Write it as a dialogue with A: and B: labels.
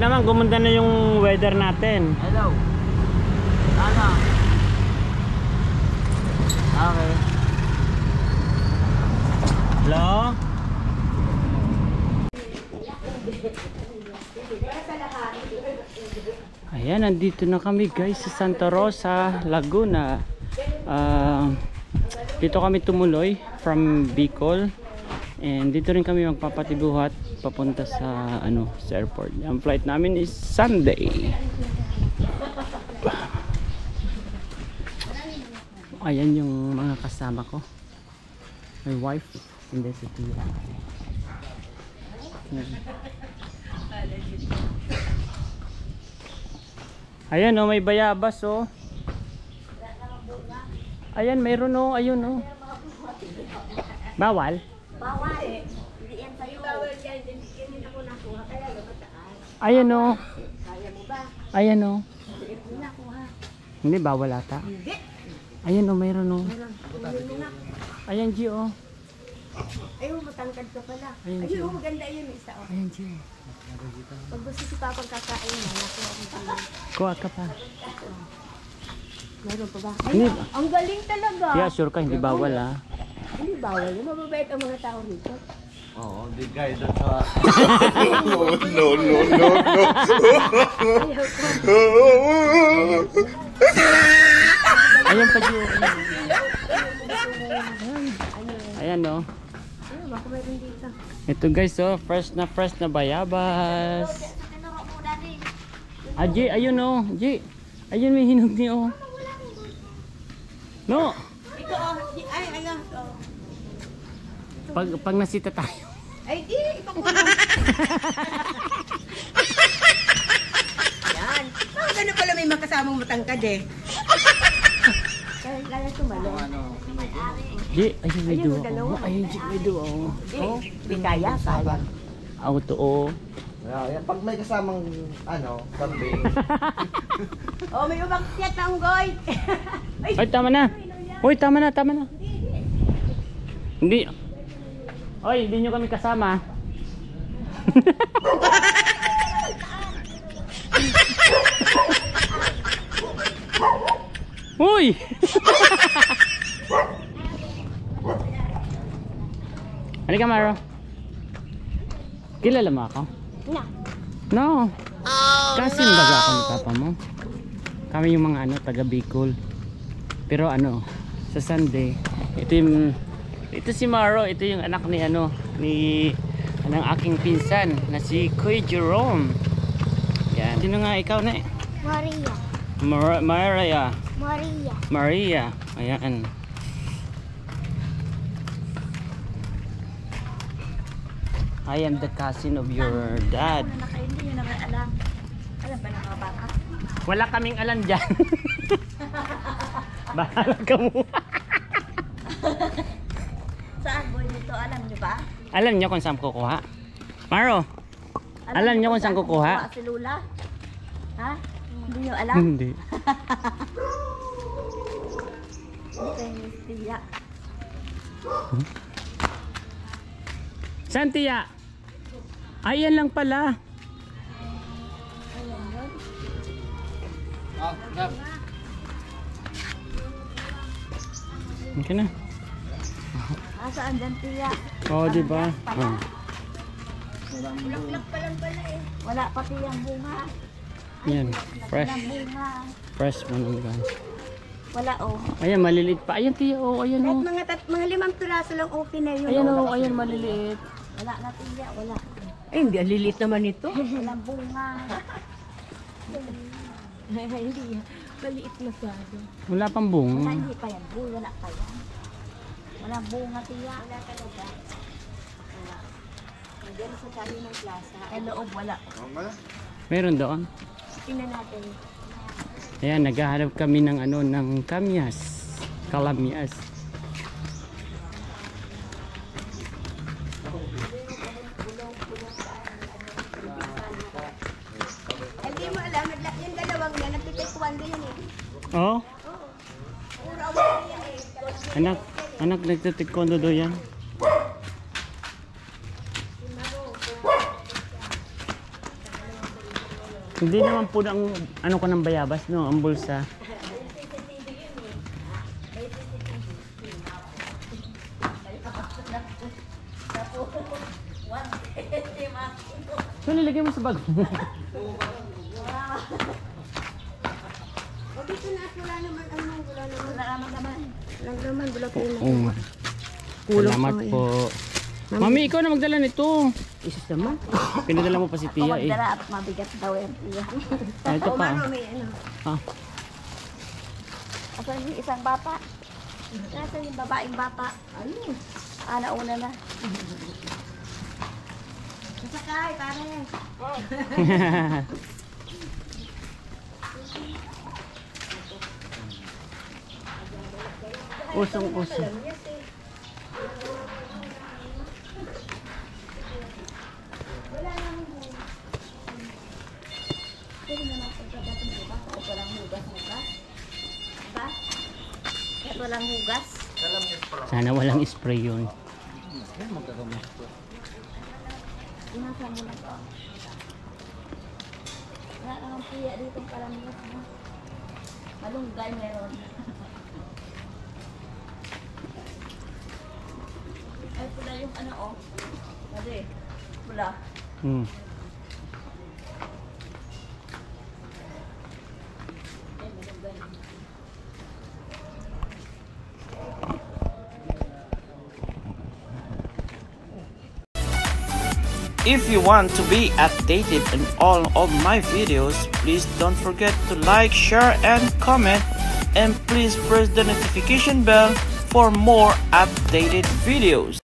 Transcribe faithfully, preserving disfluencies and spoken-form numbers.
A: naman, gumanda na yung weather natin.
B: Hello. Ano? Okay.
A: Hello? Ayan, nandito na kami guys sa Santa Rosa, Laguna. Uh, dito kami tumuloy from Bicol. And dito rin kami magpapatibuhat papunta sa ano sa airport. Ang flight namin is Sunday. Ayan yung mga kasama ko. My wife and then si Tia. Ayan oh, may bayabas oh. Ayan, mayroon oh, ayun oh. Bawal?
C: Bawal eh. Hindi yan sa'yo. Bawal yan. Hindi ako nakuha. Kaya lumataas.
A: Ayan o.
C: Kaya mo ba?
A: Ayan o.
C: Hindi ko nakuha.
A: Hindi, bawal ata.
C: Hindi.
A: Ayan o, mayroon o.
C: Meron. Hindi mo na.
A: Ayan, G o.
C: Ayun, matangkad ka pala.
A: Ayun,
C: Ayun,
A: Gio.
C: oh, maganda yun isa oh.
A: Ayan, G o.
C: Pag gusto si Papang kakain mo, nakuha ko sa'yo.
A: Kuha ka pa.
C: Meron pa ba?
A: Hindi.
C: Ay, ang galing talaga.
A: Kaya sure ka, hindi bawal ah.
C: Hindi bawal. Yung mababait ang mga tao rito.
B: Oo, di guys. That's why.
D: No, no, no, no, no.
A: Ayan pa, G o. Ayan o.
C: Ano ba kung meron dito?
A: Ito guys oh, fresh na fresh na bayabas. Ah, G, ayun o. G, ayun may hinog niyo o. No.
C: Ito oh. Ay, ano. Oh.
A: Pag, pag nasita tayo.
C: Ay, di. Ito ko lang. Yan. Oh, gano'n pala may makasamang matangkad eh. Kaya kaya tumalo.
A: G, ayun may
C: Ayun,
A: duwa
C: dalawa.
A: o. Ayun, G, may duwa o.
C: Oh, di kaya. Kaya.
A: Auto o.
B: Yeah, pag may kasamang ano, kambing.
C: Oh, may umakyat na unggoy. Ay,
A: Ay, tama na. Uy, tama na, tama na. Hindi. Oy, hindi nyo kami kasama. Uy! Halika, Maro. Kilala mo ako?
C: na.
A: No. Kasi baga ako ni papa mo. Kami yung mga ano, taga Bicol. Pero ano, sa Sunday, ito yung, ito si Maro, ito yung anak ni ano, ni ng aking pinsan na si Kuya Jerome. Yan. Sino nga ikaw na eh?
C: Maria.
A: Mar Maria.
C: Maria.
A: Maria. Ayan. I am the cousin of your dad.
C: Ano na kayo, hindi nyo naman alam. Alam ba ng mga baka?
A: Wala kaming alam dyan. Bahala ka mo.
C: Saan boy dito? Alam nyo ba?
A: Alam niyo kung saan kukuha? Maro, alam nyo kung saan kukuha?
C: Si Lula? Ha? Hindi nyo alam?
A: Hindi.
C: Hindi kayo ni Tia.
A: Saan, Tia? Ayan lang pala. Okay na.
C: Ah, saan dyan Tia?
A: Oo, oh, diba? Oh.
C: Bulaklak pa lang pala eh. Wala pati yung bunga.
A: Yan, fresh.
C: Walang bunga.
A: Fresh mo naman guys.
C: Wala oh.
A: Ayan, maliliit pa. Ayan, Tia, oh, ayan,
C: Kahit
A: oh.
C: mga, tat mga limang piraso lang okay na yun.
A: Ayan, oh, ayan, maliliit.
C: Wala na Tia, wala.
E: Eh, hindi, alilit naman ito.
C: Walang bunga.
E: Hindi, maliit masyado.
A: Wala pang
C: Wala,
A: bunga.
C: hindi pa yan. Bull, wala pa yan. Walang bunga Tia. Wala talaga. Wala. Diyan sa tayo ng plaza. Sa loob, wala.
A: Meron doon.
C: Tingnan natin.
A: Ayan, naghahanap kami ng ano, ng kamyas. Kalamyas.
C: Hindi mo alam, yung dalawang yan, nagtitaekwondo yan eh.
A: Oh,
C: Puro awal yan eh.
A: anak, anak nagtataekwondo do yan. Hindi naman po ang ano ko ng bayabas, no? Ang bulsa. So, nilagay mo sa bag mo.
E: O dito na at wala naman, ano, wala naman.
C: Wala naman naman.
E: Walang naman, wala po na.
A: Oo nga.
E: Kulang
A: Salamat
E: pa nga
A: po. Mami, ikaw na magdala nito.
E: Isus naman.
A: Pinadala mo pa si
C: Kung
A: Tia eh.
C: magdala at mabigat daw yan. Tiya.
A: Ah, ito
E: O
A: pa.
E: mano, may ano.
A: Ah.
C: Asan yung isang bata? Nasaan yung babaeng bata?
E: Ano?
C: Ah, nauna na. Sasakay, pare.
A: Usong uso.
C: Pwede naman kung pagdating ko ba? Kahit walang hugas mo ba? Ba? Kahit walang hugas?
A: Sana walang spray yun.
C: Inasa mo na to. Wala namang piya dito palamigas mo. Malunggay meron. Ay, pula yung ano oh. Mali. Pula.
A: Hmm.
C: Ay, malunggay.
F: If you want to be updated on all of my videos, please don't forget to like, share, and comment, and please press the notification bell for more updated videos.